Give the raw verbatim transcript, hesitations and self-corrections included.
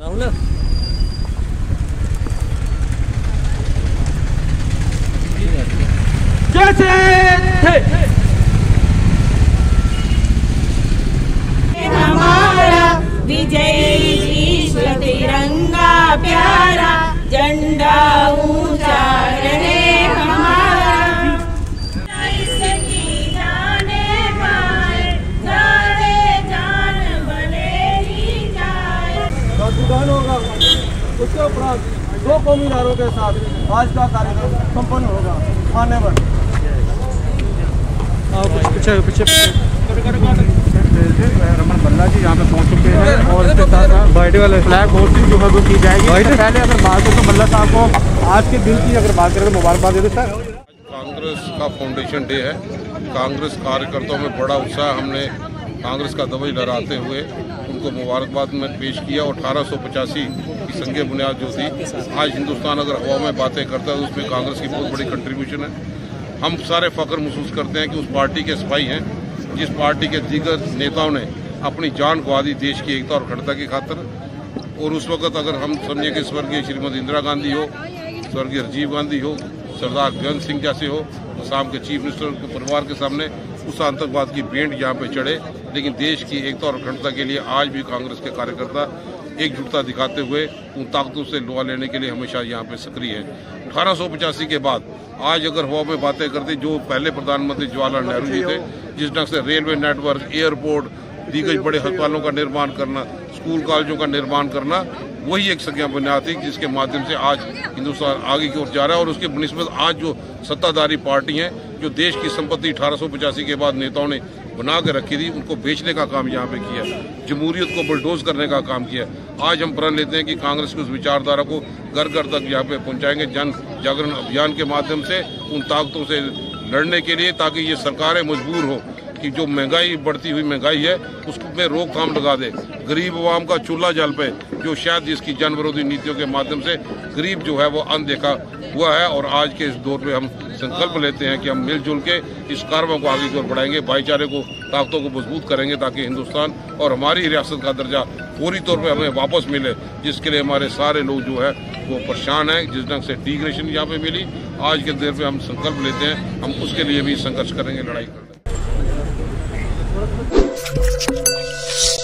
जैसे थे हमारा विजयी विश्व तिरंगा प्यारा झंडा ऊंचा रहे हमारा। इसकी जाने पाए सारे जान भले ही जाए। उद्घाटन होगा, उसके उपरांत दो कौमी नारों के साथ आज का कार्यक्रम संपन्न होगा। मान्यवर पीछे पीछे रमन बल्ला जी यहाँ पे पहुँच चुके हैं और इसके साथ बर्थडे वाले फ्लैग होस्टिंग जो है वो की जाएगी। पहले अगर बात हो तो बल्ला साहब को आज के दिन की अगर बात करें तो मुबारकबाद देते सर। कांग्रेस का फाउंडेशन डे है। कांग्रेस कार्यकर्ताओं में बड़ा उत्साह, हमने कांग्रेस का ध्वज लहराते हुए उनको मुबारकबाद में पेश किया। और अठारह सौ पचासी की संग बुनियाद जो थी, आज हिंदुस्तान अगर हवा में बातें करता है तो उसमें कांग्रेस की बहुत बड़ी कंट्रीब्यूशन है। हम सारे फख्र महसूस करते हैं कि उस पार्टी के सिपाही हैं जिस पार्टी के दीगर नेताओं ने अपनी जान गंवा दी देश की एकता और अखंडता की खातिर। और उस वक्त अगर हम समझे कि स्वर्गीय श्रीमती इंदिरा गांधी हो, स्वर्गीय राजीव गांधी हो, सरदार जयंत सिंह जैसे हो, असम के चीफ मिनिस्टर के परिवार के सामने उस आतंकवाद की बेंट यहाँ पे चढ़े, लेकिन देश की एकता और अखंडता के लिए आज भी कांग्रेस के कार्यकर्ता एकजुटता दिखाते हुए उन ताकतों से लोहा लेने के लिए हमेशा यहाँ पे सक्रिय है। अठारह सौ पचासी के बाद आज अगर हवा में बातें करते, जो पहले प्रधानमंत्री जवाहरलाल नेहरू जी थे, जिस ढंग से रेलवे नेटवर्क, एयरपोर्ट, दीगर बड़े अस्पतालों का निर्माण करना, स्कूल कॉलेजों का निर्माण करना, वही एक संज्ञा बुनियाद थी जिसके माध्यम से आज हिंदुस्तान आगे की ओर जा रहा है। और उसके बनिस्बत आज जो सत्ताधारी पार्टी हैं, जो देश की संपत्ति अठारह सौ पचासी के बाद नेताओं ने बना के रखी थी, उनको बेचने का काम यहाँ पे किया, जमहूरियत को बुलडोज करने का काम किया। आज हम प्रण लेते हैं कि कांग्रेस की उस विचारधारा को घर घर तक यहाँ पे पहुँचाएंगे, जन जागरण अभियान के माध्यम से उन ताकतों से लड़ने के लिए, ताकि ये सरकारें मजबूर हो कि जो महंगाई बढ़ती हुई महंगाई है उसमें रोकथाम लगा दे। गरीब आवाम का चूल्हा जल पे, जो शायद इसकी जन विरोधी नीतियों के माध्यम से गरीब जो है वो अनदेखा हुआ है। और आज के इस दौर पे हम संकल्प लेते हैं कि हम मिलजुल के इस कार्रवाई को आगे की ओर बढ़ाएंगे, भाईचारे को, ताकतों को मजबूत करेंगे, ताकि हिंदुस्तान और हमारी रियासत का दर्जा फौरी तौर पे हमें वापस मिले, जिसके लिए हमारे सारे लोग जो है वो परेशान है। जिस ढंग से डिग्रेशन यहाँ पे मिली, आज के देर पे हम संकल्प लेते हैं, हम उसके लिए भी संघर्ष करेंगे, लड़ाई करेंगे।